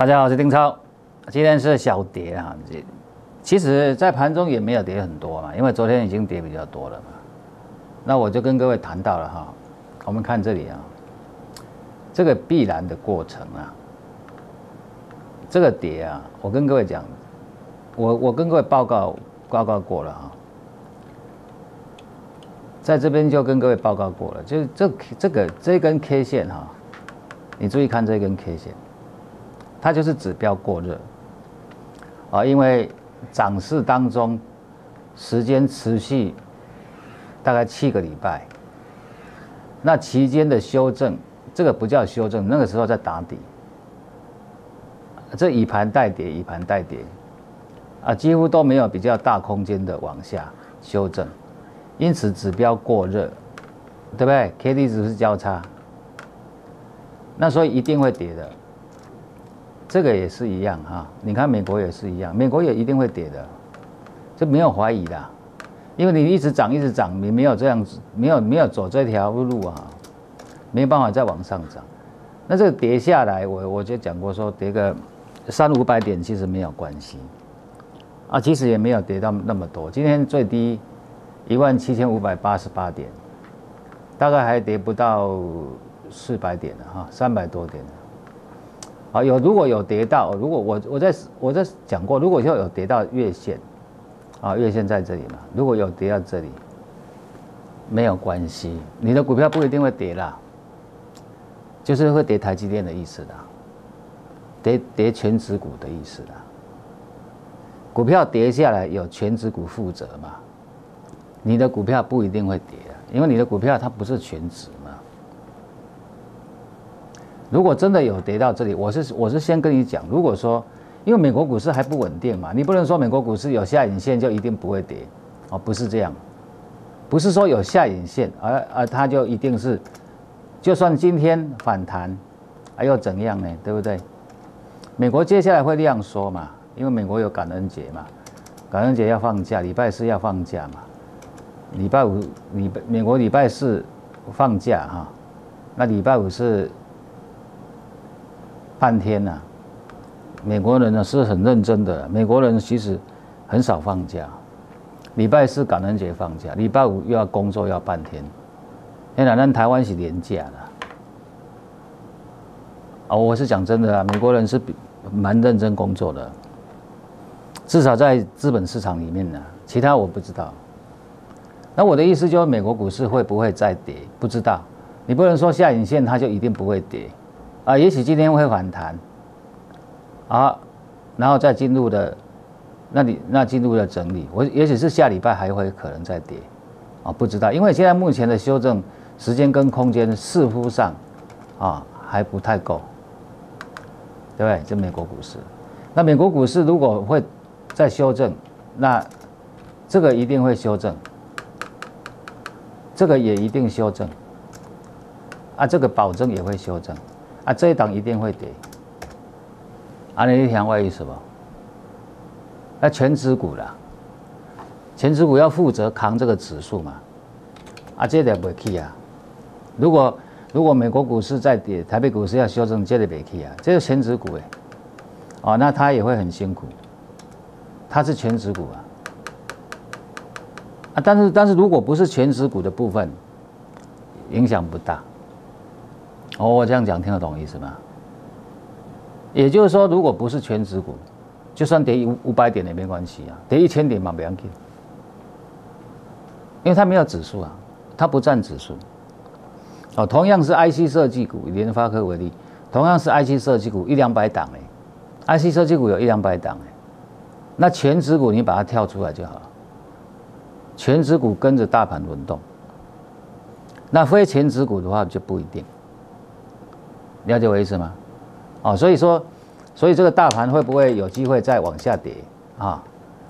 大家好，我是丁超。今天是小跌啊，其实在盘中也没有跌很多嘛，因为昨天已经跌比较多了嘛。那我就跟各位谈到了哈，我们看这里啊，这个必然的过程啊，这个跌啊，我跟各位讲，我跟各位报告过了哈，在这边就跟各位报告过了，就是这根 K 线哈，你注意看这根 K 线。它就是指标过热啊，因为涨势当中时间持续大概7个礼拜，那期间的修正，这个不叫修正，那个时候在打底，这以盘带跌，以盘带跌啊，几乎都没有比较大空间的往下修正，因此指标过热，对不对 ？KD 值是交叉，那所以一定会跌的。这个也是一样哈，你看美国也是一样，美国也一定会跌的，这没有怀疑的，因为你一直涨，你没有这样子，没有走这条路啊，没有办法再往上涨。那这个跌下来，我就讲过说，跌个300-500点其实没有关系啊，其实也没有跌到那么多。今天最低17588点，大概还跌不到400点了哈，300多点了。好，如果有跌到，如果我在讲过，如果有跌到月线，啊，月线在这里嘛，如果有跌到这里，没有关系，你的股票不一定会跌啦，就是会跌台积电的意思啦，跌全指股的意思啦，股票跌下来有全指股负责嘛，你的股票不一定会跌啊，因为你的股票它不是全指嘛。如果真的有跌到这里，我是先跟你讲，如果说，因为美国股市还不稳定嘛，你不能说美国股市有下影线就一定不会跌，哦，不是这样，不是说有下影线，而它就一定是，就算今天反弹，又怎样呢？对不对？美国接下来会量缩嘛，因为美国有感恩节嘛，感恩节要放假，礼拜四要放假嘛，礼拜五美国礼拜四放假哈，那礼拜五是半天呐，美国人呢是很认真的，美国人其实很少放假，礼拜四感恩节放假，礼拜五又要工作要半天，现在咱台湾是连假的，哦，我是讲真的啊，美国人是蛮认真工作的，至少在资本市场里面呢，其他我不知道。那我的意思就是，美国股市会不会再跌？不知道，你不能说下影线它就一定不会跌。啊，也许今天会反弹，啊，然后再进入的，进入了整理，也许是下礼拜还会可能再跌，啊，不知道，因为现在目前的修正时间跟空间似乎上，啊，还不太够，对不对？这美国股市，那美国股市如果会再修正，那这个一定会修正，这个也一定修正，啊，这个保证也会修正。啊，这一档一定会跌。啊，你想为什么？那全指股啦，全指股要负责扛这个指数嘛。啊，这个不起啊。如果美国股市再跌，台北股市要修正，这个不起啊。这个全指股哦，那他也会很辛苦。他是全指股啊。啊，但是如果不是全指股的部分，影响不大。哦，我这样讲听得懂意思吗？也就是说，如果不是全指股，就算跌500点也没关系啊，跌1000点嘛不要紧，因为它没有指数啊，它不占指数。哦，同样是 IC 设计股，以联发科为例，同样是 IC 设计股100-200档IC 设计股有100-200档那全指股你把它跳出来就好了，全指股跟着大盘轮动，那非全指股的话就不一定。了解我意思吗？哦，所以这个大盘会不会有机会再往下跌啊？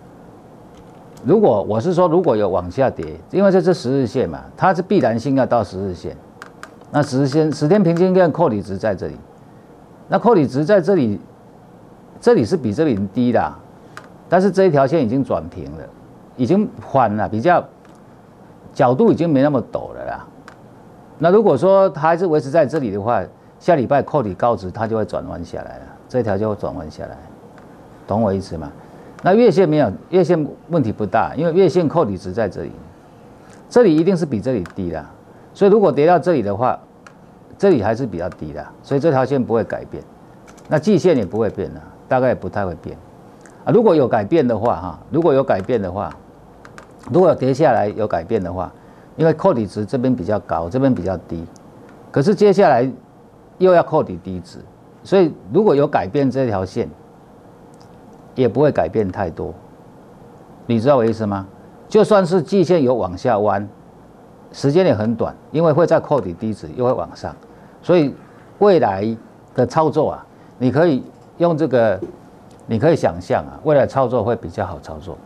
我是说，如果有往下跌，因为这是10日线嘛，它是必然性要到10日线。那10天平均线扣抵值在这里，那扣抵值在这里，这里是比这里低的，但是这一条线已经转平了，已经缓了，比较角度已经没那么陡了啦。那如果说它还是维持在这里的话，下礼拜扣底高值，它就会转弯下来了。 这条就会转弯下来，懂我意思吗？那月线没有，月线问题不大，因为月线扣底值在这里，这里一定是比这里低的，所以如果跌到这里的话，这里还是比较低的，所以这条线不会改变，那季线也不会变的，大概也不太会变啊。如果有改变的话，哈，如果有改变的话，如果有跌下来有改变的话，因为扣底值这边比较高，这边比较低，可是接下来又要扣底低值，所以如果有改变这条线，也不会改变太多，你知道我意思吗？就算是季线有往下弯，时间也很短，因为会在扣底低值又会往上，所以未来的操作啊，你可以用这个，你可以想象啊，未来操作会比较好操作，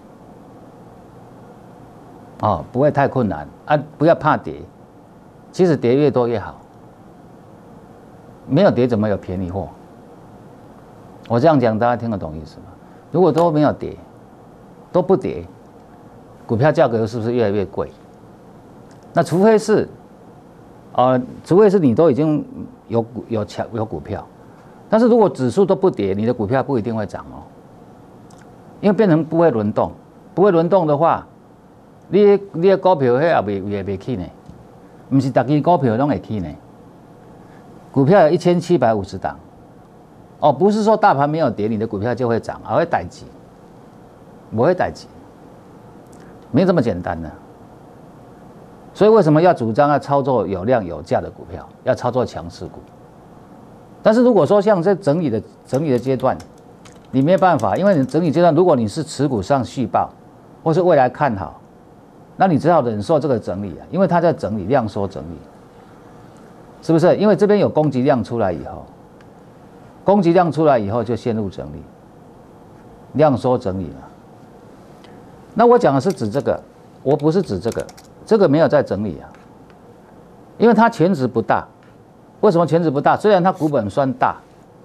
哦，不会太困难啊，不要怕跌，其实跌越多越好，没有跌怎么有便宜货？我这样讲大家听得懂意思吗？如果都没有跌，都不跌，股票价格是不是越来越贵？那除非是，除非是你都已经有股票，但是如果指数都不跌，你的股票不一定会涨哦，因为变成不会轮动，不会轮动的话，你的股票也袂起呢，不是每支股票都会起呢。股票有1750档。哦，不是说大盘没有跌，你的股票就会涨，还会代级，不会代级，没这么简单的。所以为什么要主张要操作有量有价的股票，要操作强势股？但是如果说像这整理的阶段，你没办法，因为你整理阶段，如果你是持股上续报，或是未来看好，那你只好忍受这个整理啊，因为它在整理量缩整理，是不是？因为这边有攻击量出来以后。攻击量出来以后就陷入整理，量缩整理了。那我讲的是指这个，我不是指这个，这个没有在整理啊，因为它权值不大。为什么权值不大？虽然它股本算大，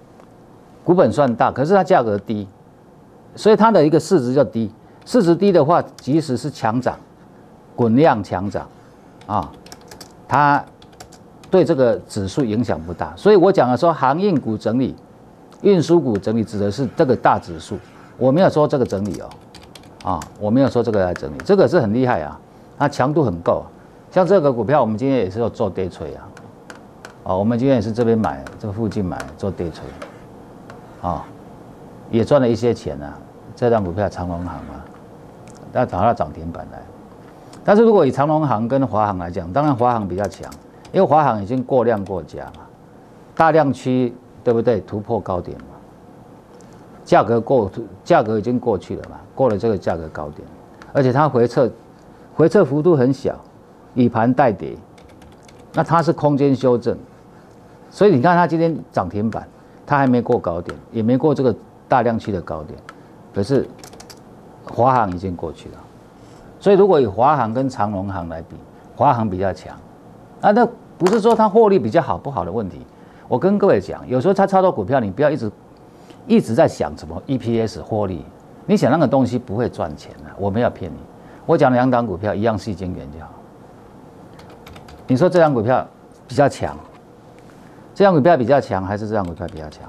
可是它价格低，所以它的一个市值就低。市值低的话，即使是强涨，滚量强涨，啊，它对这个指数影响不大。所以我讲的说，航运股整理。运输股整理指的是这个大指数，我没有说这个整理哦，我没有说这个来整理，这个是很厉害啊，它强度很够。像这个股票，我们今天也是有做 day trade 啊，我们今天也是这边买，这个附近买做 day trade，也赚了一些钱啊。这张股票长荣航啊，要打到涨停板来。但是如果以长荣航跟华航来讲，当然华航比较强，因为华航已经过量过价嘛，大量区。对不对？突破高点嘛，价格已经过去了嘛，过了这个价格高点，而且它回撤幅度很小，以盘带跌，那它是空间修正，所以你看它今天涨停板，它还没过高点，也没过这个大量区的高点，可是华航已经过去了，所以如果以华航跟长荣航来比，华航比较强，那不是说它获利比较好不好的问题。我跟各位讲，有时候他操作股票，你不要一直在想什么 EPS 获利，你想那个东西不会赚钱的，我没有骗你。我讲2档股票一样细晶圆就好。你说这档股票比较强，这档股票比较强还是这档股票比较强？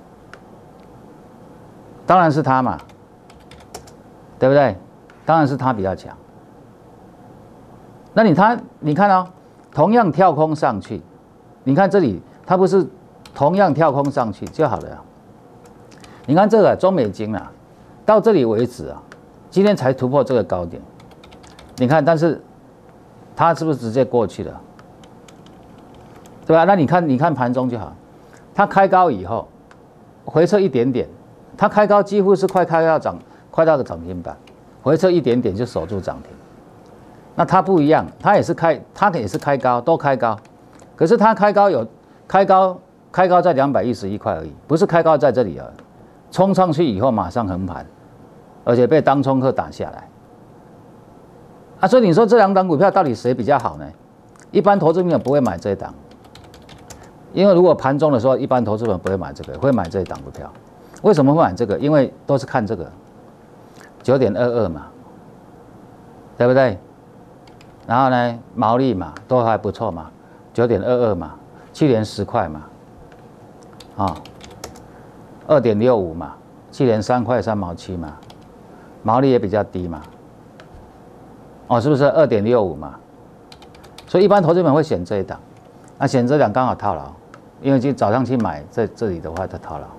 当然是它嘛，对不对？当然是它比较强。那你看哦，同样跳空上去，你看这里。它不是同样跳空上去就好了、啊。你看这个中美金啊，到这里为止啊，今天才突破这个高点。你看，但是它是不是直接过去了？对吧？那你看盘中就好，它开高以后回撤一点点，它开高几乎是快到个涨停板，回撤一点点就守住涨停。那它不一样，它也是开高，都开高，可是它开高在211块而已，不是开高在这里而已，冲上去以后马上横盘，而且被当冲客打下来。啊，所以你说这2档股票到底谁比较好呢？一般投资朋友不会买这一档，因为如果盘中的时候，一般投资朋友不会买这个，会买这一档股票。为什么会买这个？因为都是看这个9.22嘛，对不对？然后呢，毛利嘛都还不错嘛9.22嘛。去年10块嘛， 2.65嘛，去年3块3毛7嘛，毛利也比较低嘛，哦，是不是2.65嘛？所以一般投资人会选这一档，那选这档刚好套牢，因为早上去买在这里的话，它套牢。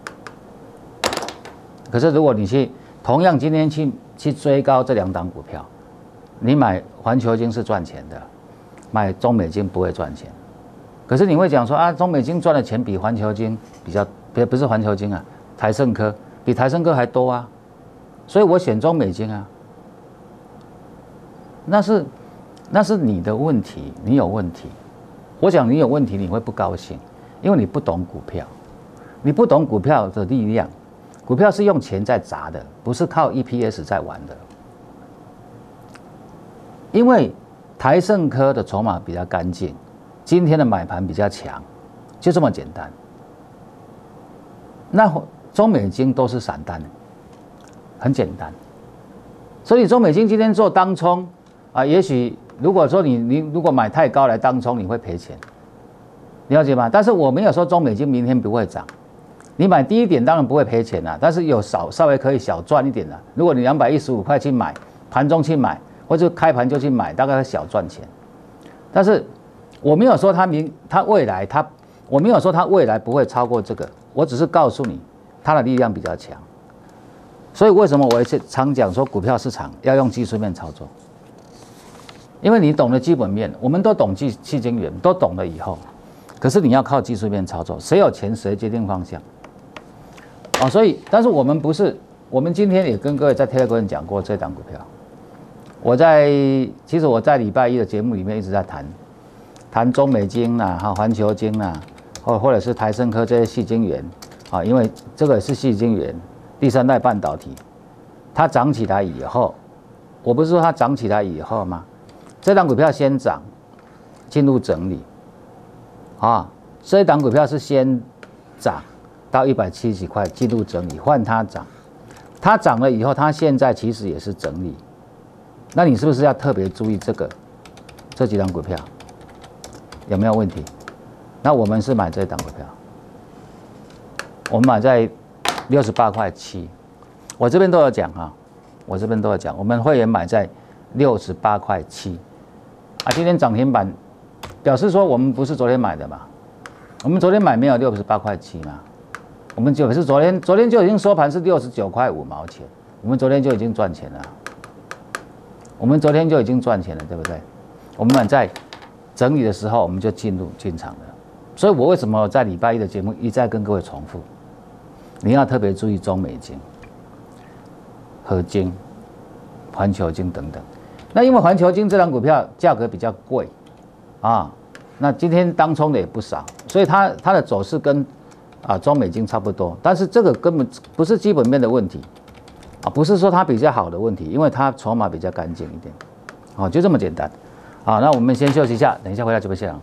可是如果你同样今天去追高这2档股票，你买环球晶是赚钱的，买中美晶不会赚钱。可是你会讲说啊，中美晶赚的钱比环球晶不是环球晶啊，台胜科比台胜科还多啊，所以我选中美晶啊。那是你的问题，你有问题。我讲你有问题，你会不高兴，因为你不懂股票，你不懂股票的力量。股票是用钱在砸的，不是靠 EPS 在玩的。因为台胜科的筹码比较干净，今天的买盘比较强，就这么简单。那中美晶都是散单，很简单。所以中美晶今天做当冲啊，也许如果说你如果买太高来当冲，你会赔钱，了解吗？但是我没有说中美晶明天不会涨。你买低一点当然不会赔钱啦，但是有稍微可以小赚一点啦。如果你215块去买，盘中去买，或者开盘就去买，大概会小赚钱。但是我没有说我没有说它未来不会超过这个，我只是告诉你它的力量比较强。所以为什么我常讲说股票市场要用技术面操作？因为你懂得基本面，我们都懂细晶圆，都懂了以后，可是你要靠技术面操作，谁有钱谁决定方向。哦，所以，但是我们不是，我们今天也跟各位在 Telegram 讲过这档股票。其实我在礼拜一的节目里面一直在谈中美晶啦，环球晶啦，或者是台胜科这些矽晶圆啊，因为这个是矽晶圆第3代半导体，它涨起来以后，我不是说它涨起来以后吗？这档股票先涨，进入整理，啊，这一档股票是先涨。到170几块进入整理，换它涨，它涨了以后，它现在其实也是整理，那你是不是要特别注意这几档股票有没有问题？那我们是买这档股票，我们买在68块7，我这边都有讲啊，我们会员买在68块7，啊，今天涨停板，表示说我们不是昨天买的嘛，我们昨天买没有68块7嘛。我们就是昨天就已经收盘是69块5毛钱，我们昨天就已经赚钱了，对不对？我们买在整理的时候，我们就进场了。所以我为什么在礼拜一的节目一再跟各位重复，你要特别注意中美晶、合晶、环球晶等等。那因为环球晶这档股票价格比较贵啊，那今天当冲的也不少，所以它的走势跟中美晶差不多，但是这个根本不是基本面的问题啊，不是说它比较好的问题，因为它筹码比较干净一点，哦，就这么简单。好，那我们先休息一下，等一下回来直播现场。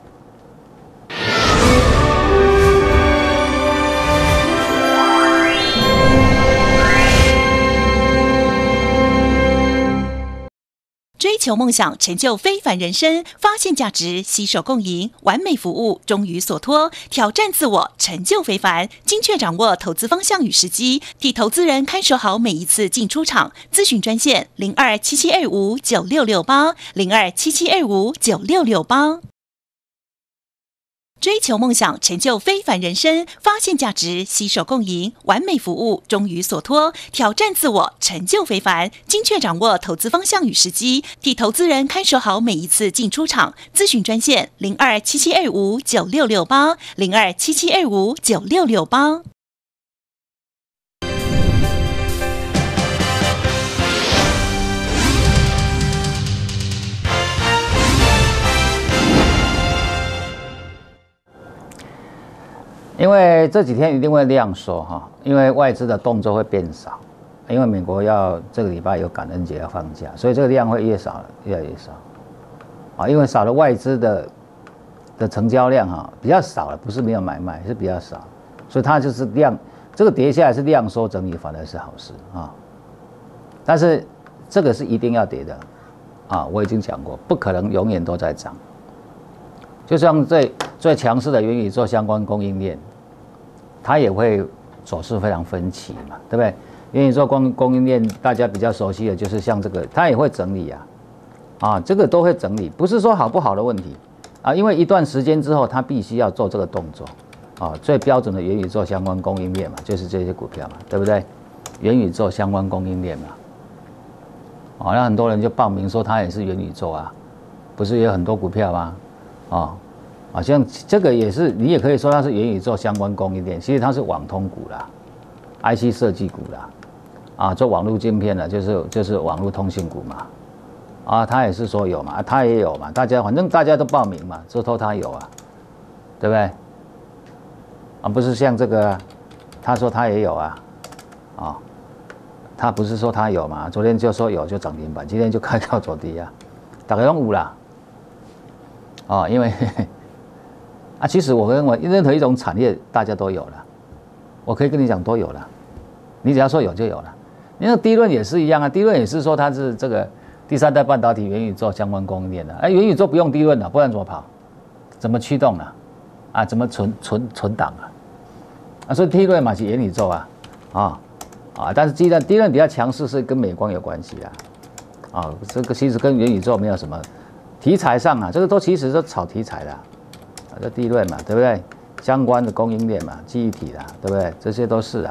追求梦想，成就非凡人生，发现价值，携手共赢，完美服务，忠于所托，挑战自我，成就非凡，精确掌握投资方向与时机，替投资人看守好每一次进出场。咨询专线0277259668，0277259668。追求梦想，成就非凡人生，发现价值，携手共赢，完美服务，忠于所托，挑战自我，成就非凡，精确掌握投资方向与时机，替投资人看守好每一次进出场。咨询专线0277259668，0277259668。 因为这几天一定会量缩哈，因为外资的动作会变少，因为美国这个礼拜有感恩节要放假，所以这个量会越少，越来越少啊，因为少了外资的成交量哈比较少了，不是没有买卖，是比较少，所以它就是这个跌下来是量缩整理，反而是好事啊。但是这个是一定要跌的啊，我已经讲过，不可能永远都在涨。就像最强势的元宇宙相关供应链，它也会走势非常分歧嘛，对不对？元宇宙供应链大家比较熟悉的就是像这个，它也会整理啊，这个都会整理，不是说好不好的问题啊，因为一段时间之后，它必须要做这个动作啊。最标准的元宇宙相关供应链嘛，就是这些股票嘛，对不对？元宇宙相关供应链嘛，那很多人就报名说它也是元宇宙啊，不是也有很多股票吗？好像这个也是，你也可以说它是元宇宙相关供应链，其实它是网通股啦 ，IC 设计股啦，做网络晶片的，就是网络通信股嘛，他也是说有嘛，他也有嘛，反正大家都报名嘛，之后他有啊，对不对？不是像这个，他说他也有啊，他不是说他有嘛，昨天就说有就涨停板，今天就开高走低啊，大概都有啦，因为其实我认为任何一种产业大家都有了，我可以跟你讲都有了，你只要说有就有了。因为低论也是一样啊，低论也是说它是这个第三代半导体元宇宙相关供应链的，元宇宙不用低论了，不然怎么跑？怎么驱动啊？怎么存档啊？所以低论嘛是元宇宙但是低论比较强势，是跟美光有关系这个其实跟元宇宙没有什么题材上这个都其实是炒题材的。这低论嘛，对不对？相关的供应链嘛，记忆体啦，对不对？这些都是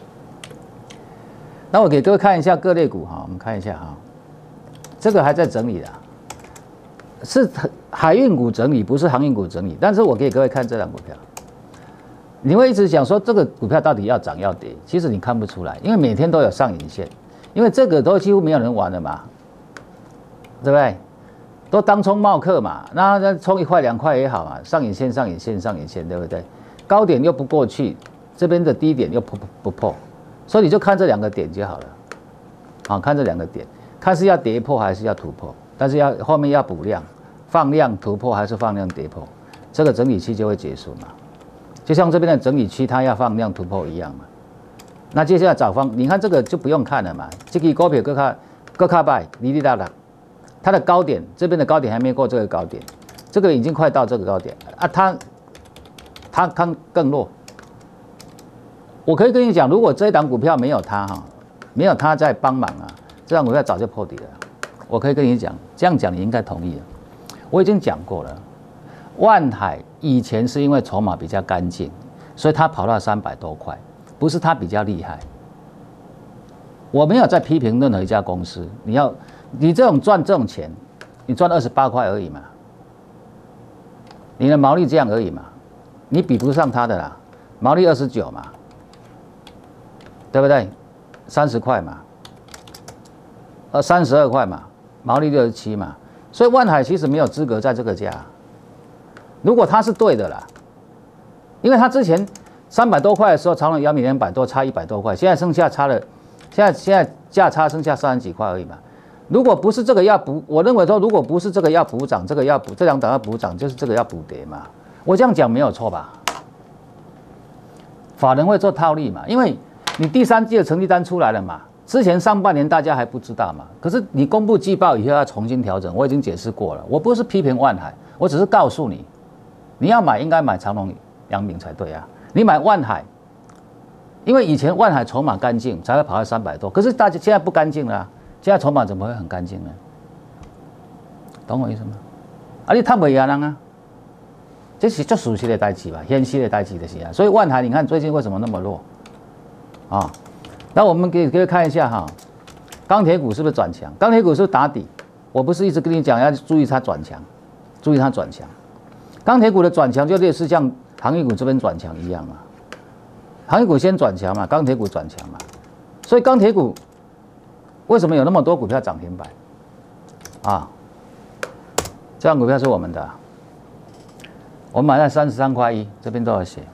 那我给各位看一下各类股我们看一下这个还在整理是海运股整理，不是航运股整理。但是我给各位看这档股票，你会一直想说这个股票到底要涨要跌，其实你看不出来，因为每天都有上影线，因为这个都几乎没有人玩了嘛，对不对？都当冲冒客嘛，那冲1块2块也好嘛，上影线，对不对？高点又不过去，这边的低点又不破，所以你就看这2个点就好了。看这2个点，看是要跌破还是要突破，但是后面要补量，放量突破还是放量跌破，这个整理期就会结束嘛。就像这边的整理期，它要放量突破一样嘛。那接下来找方，你看这个就不用看了嘛，这个股票各卡拜，哩啦啦。它的高点，这边的高点还没过这个高点，这个已经快到这个高点它更弱。我可以跟你讲，如果这一档股票没有它在帮忙这档股票早就破底了。我可以跟你讲，这样讲你应该同意了。我已经讲过了，万海以前是因为筹码比较干净，所以它跑到300多块，不是它比较厉害。我没有在批评任何一家公司，你赚这种钱，你赚28块而已嘛，你的毛利这样而已嘛，你比不上它的啦，毛利29嘛，对不对？30块嘛，32块嘛，毛利67嘛，所以万海其实没有资格在这个价。如果它是对的啦，因为它之前300多块的时候，长荣、阳明200多，差100多块，现在剩下差了，现在价差剩下30几块而已嘛。如果不是这个要补，我认为说，如果不是这个要补涨，这2档要补涨，就是这个要补跌嘛。我这样讲没有错吧？法人会做套利嘛，因为你第3季的成绩单出来了嘛，之前上半年大家还不知道嘛，可是你公布季报以后要重新调整，我已经解释过了，我不是批评万海，我只是告诉你，你要买应该买长荣、阳明才对啊，你买万海。因为以前万海筹码干净，才会跑到300多，可是大家现在不干净了现在筹码怎么会很干净呢？懂我意思吗？你赚不赢人这是最熟悉的代志吧，现实的代志就是所以万海你看最近为什么那么弱那我们给各位看一下钢铁股是不是转强？钢铁股是不是打底？我不是一直跟你讲要注意它转强，钢铁股的转强就类似像航运股这边转强一样嘛，航运股先转强嘛，钢铁股转强嘛，所以钢铁股。为什么有那么多股票涨停板这样股票是我们的我们买在33块1，这边都有写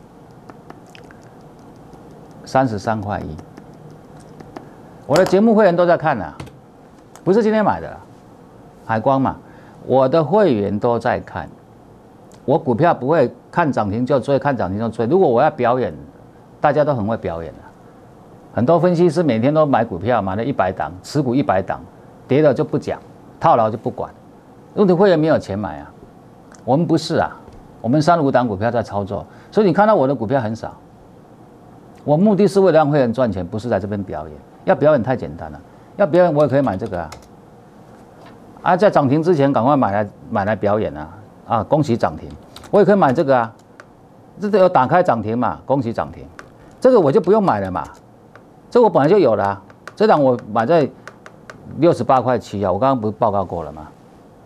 33块1。我的节目会员都在看不是今天买的海光嘛，我的会员都在看。我股票不会看涨停就追，看涨停就追。如果我要表演，大家都很会表演很多分析师每天都买股票，买了100档，持股100档，跌了就不讲，套牢就不管。因为会员没有钱买我们不是我们3、5档股票在操作，所以你看到我的股票很少我目的是为了让会员赚钱，不是在这边表演。要表演太简单了，要表演我也可以买这个啊，在涨停之前赶快买来表演啊，恭喜涨停，我也可以买这个啊，这个有打开涨停嘛，恭喜涨停，这个我就不用买了嘛，这个我本来就有了这档我买在68.7块啊，我刚刚不是报告过了吗？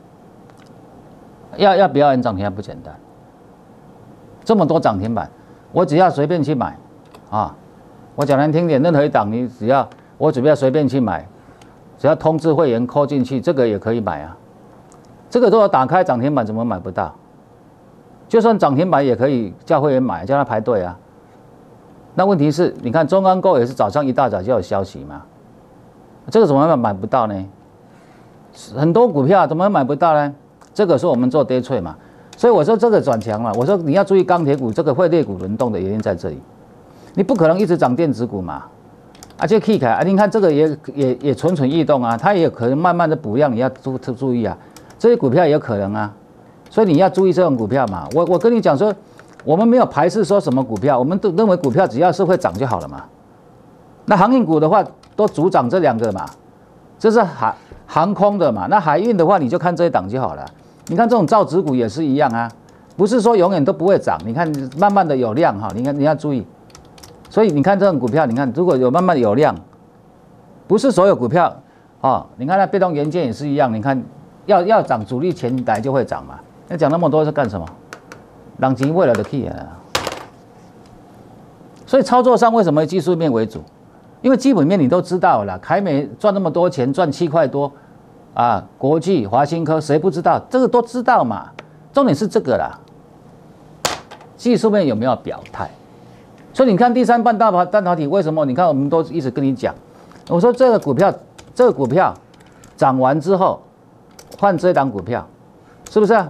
要表演涨停还不简单，这么多涨停板，我只要随便去买啊。我讲难听点，任何一档你我只要随便去买，只要通知会员扣进去，这个也可以买啊。这个都要打开涨停板，怎么买不到？就算涨停板也可以叫会员买，叫他排队啊。那问题是，你看中钢构也是早上一大早就有消息嘛，这个怎么买不到呢？很多股票怎么买不到呢？这个是我们做day trade嘛，所以我说这个转强嘛，我说你要注意钢铁股，这个会类股轮动的原因在这里。你不可能一直涨电子股嘛，这 K 开啊，你看这个也蠢蠢欲动啊，它也可能慢慢的补量，你要注意啊，这些股票也有可能啊，所以你要注意这种股票嘛。我跟你讲说，我们没有排斥说什么股票，我们都认为股票只要是会涨就好了嘛。那航运股的话，都主涨这两个嘛，这是航空的嘛，那海运的话你就看这一档就好了。你看这种造纸股也是一样啊，不是说永远都不会涨，你看慢慢的有量哈，你看你要注意。所以你看这种股票，你看如果有慢慢有量，不是所有股票你看它被动元件也是一样，你看要涨主力前来就会涨嘛。那讲那么多是干什么？让钱为了的 key 啊。所以操作上为什么技术面为主？因为基本面你都知道了，凯美赚那么多钱，赚7块多啊，国际、华新科谁不知道？这个都知道嘛。重点是这个啦，技术面有没有表态？所以你看第三半导体为什么？你看我们都一直跟你讲，我说这个股票涨完之后换这档股票，是不是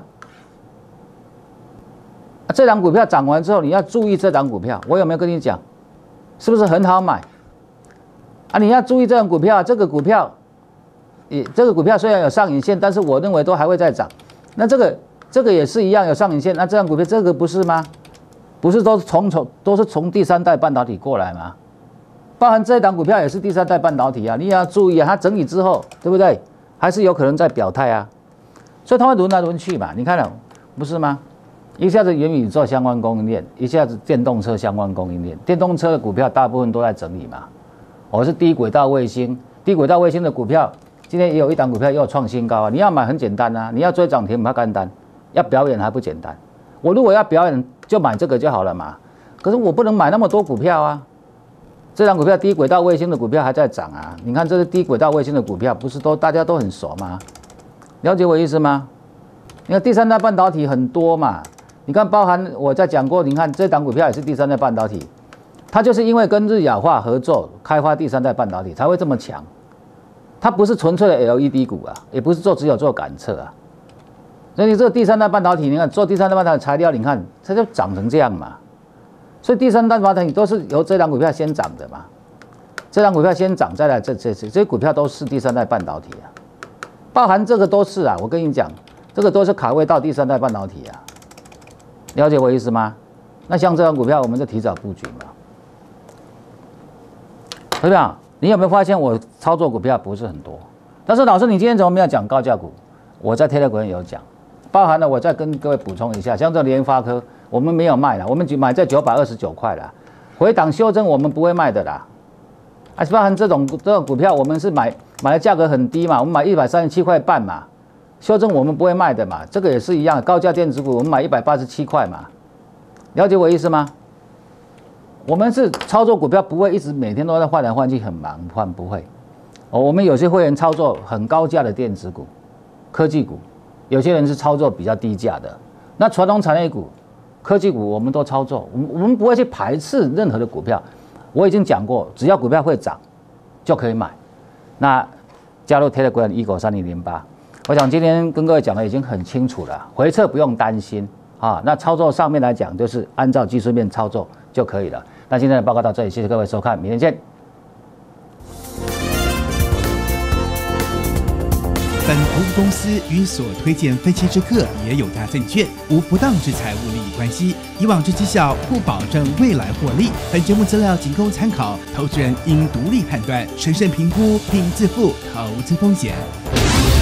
这档股票涨完之后你要注意这档股票，我有没有跟你讲？是不是很好买你要注意这档股票，这个股票虽然有上影线，但是我认为都还会再涨。那这个也是一样有上影线，那这档股票这个不是吗？不是都是从第三代半导体过来吗？包含这一档股票也是第三代半导体啊，你也要注意啊，它整理之后，对不对？还是有可能在表态啊，所以它会轮来轮去嘛，你看了不是吗？一下子元宇宙相关供应链，一下子电动车相关供应链，电动车的股票大部分都在整理嘛。我是低轨道卫星的股票，今天也有一档股票又创新高啊，你要买很简单啊，你要追涨停不简单，要表演还不简单。我如果要表演，就买这个就好了嘛。可是我不能买那么多股票啊。这档股票低轨道卫星的股票还在涨啊。你看这是低轨道卫星的股票，不是大家都很熟吗？了解我意思吗？你看第三代半导体很多嘛。你看包含我在讲过，你看这档股票也是第三代半导体，它就是因为跟日亚化合作开发第三代半导体才会这么强。它不是纯粹的 LED 股啊，也不是只有做感测啊。所以你这个第三代半导体，你看做第三代半导体材料，你看它就涨成这样嘛。所以第三代半导体都是由这档股票先涨的嘛。这档股票先涨，再来这些股票都是第三代半导体啊，包含这个都是啊。我跟你讲，这个都是卡位到第三代半导体啊。了解我意思吗？那像这档股票，我们就提早布局嘛。对不对？你有没有发现我操作股票不是很多？但是老师，你今天怎么没有讲高价股？我在 Telegram 有讲，包含了我再跟各位补充一下，像这联发科，我们没有卖了，我们只买在929块啦，回档修正我们不会卖的啦。包含这种股票，我们是买的价格很低嘛，我们买137块半嘛，修正我们不会卖的嘛，这个也是一样，高价电子股我们买187块嘛，了解我意思吗？我们是操作股票不会一直每天都在换来换去，很忙换不会。我们有些会员操作很高价的电子股、科技股，有些人是操作比较低价的。那传统产业股、科技股我们都操作，我们不会去排斥任何的股票。我已经讲过，只要股票会涨就可以买。那加入 Telegram 19308，我想今天跟各位讲的已经很清楚了，回撤不用担心啊。那操作上面来讲，就是按照技术面操作就可以了。那今天的报告到这里，谢谢各位收看，明天见。 本投资公司与所推荐分期之客也有大证券，无不当之财务利益关系。以往之绩效不保证未来获利。本节目资料仅供参考，投资人应独立判断、审慎评估并自负投资风险。